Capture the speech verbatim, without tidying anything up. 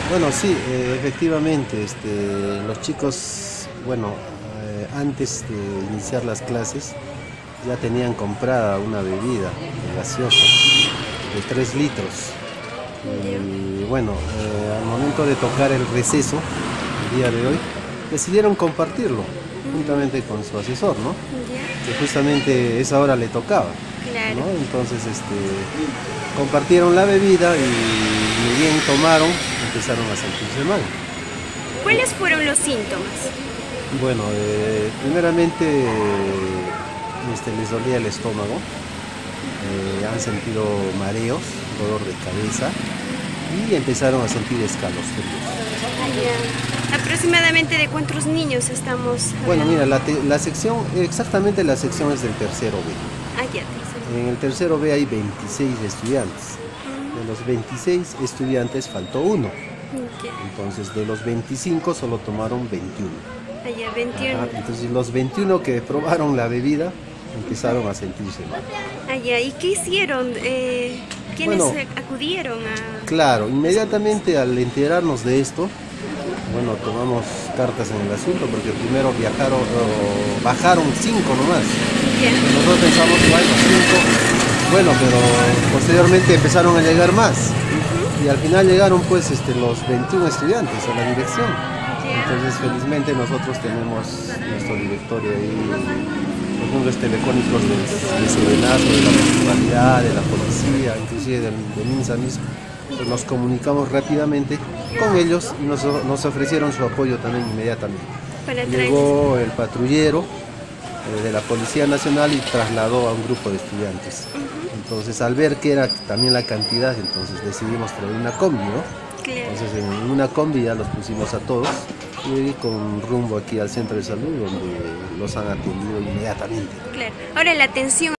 Bueno, sí, eh, efectivamente, este, los chicos, bueno, eh, antes de iniciar las clases ya tenían comprada una bebida gaseosa de tres litros. Y bueno, eh, al momento de tocar el receso, el día de hoy, decidieron compartirlo juntamente con su asesor, ¿no? Ya, Que justamente esa hora le tocaba, claro. ¿no? Entonces, este, compartieron la bebida y ni bien tomaron, empezaron a sentirse mal. ¿Cuáles fueron los síntomas? Bueno, eh, primeramente eh, este, les dolía el estómago, eh, han sentido mareos, dolor de cabeza y empezaron a sentir escalofríos. Ya. ¿Aproximadamente de cuántos niños estamos Bueno, hablando? mira, la, te- la sección, exactamente la sección es del tercero B. Ah, ya, tercero. En el tercero B hay veintiséis estudiantes. De los veintiséis estudiantes faltó uno. Ya. Entonces, de los veinticinco solo tomaron veintiuno. Ah, ya, veintiuno. Ajá, entonces, los veintiuno que probaron la bebida empezaron a sentirse mal. Ah, ya. ¿Y qué hicieron? Eh, ¿quiénes Bueno, eh, acudieron a...? Claro, inmediatamente al enterarnos de esto, bueno, tomamos cartas en el asunto porque primero viajaron, o bajaron cinco nomás. Ya. Nosotros pensamos, bueno, cinco, bueno, pero posteriormente empezaron a llegar más. Y al final llegaron pues este, los veintiún estudiantes a la dirección. Ya. Entonces felizmente nosotros tenemos nuestro directorio ahí, los números telefónicos de, de Serenazo, de la municipalidad, de la policía, inclusive del, del MINSA mismo. Entonces nos comunicamos rápidamente con ellos y nos, nos ofrecieron su apoyo también inmediatamente. Para Llegó el patrullero eh, de la Policía Nacional y trasladó a un grupo de estudiantes. Entonces, al ver que era también la cantidad, entonces decidimos traer una combi, ¿no? Claro. Entonces, en una combi ya los pusimos a todos y con rumbo aquí al centro de salud, donde los han atendido inmediatamente. Claro. Ahora la atención